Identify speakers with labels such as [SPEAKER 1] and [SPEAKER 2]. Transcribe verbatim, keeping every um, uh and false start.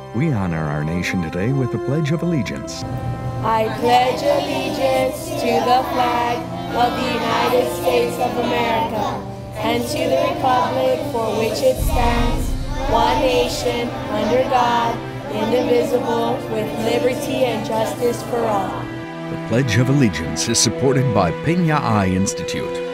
[SPEAKER 1] We honor our nation today with the Pledge of Allegiance.
[SPEAKER 2] I pledge allegiance to the flag of the United States of America and to the republic for which it stands, one nation, under God, indivisible, with liberty and justice for all.
[SPEAKER 1] The Pledge of Allegiance is supported by Peña Eye Institute.